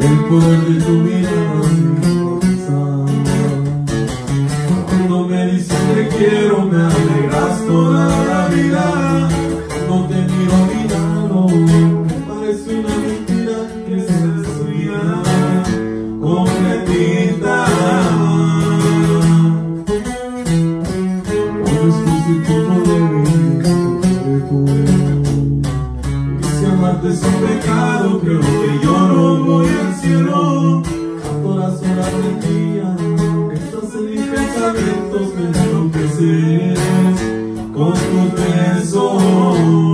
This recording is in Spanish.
el poder de tu mirada me hipnotiza. Cuando me dices te quiero me alegras toda la vida. Cuando te miro a mi lado me parece una mentira que seas tuya completita. Hoy después de todo debes tú. Y si amarte es un pecado, creo que yo no voy al cielo. A todas horas del día estás en mis pensamientos, me enloqueces con tus besos.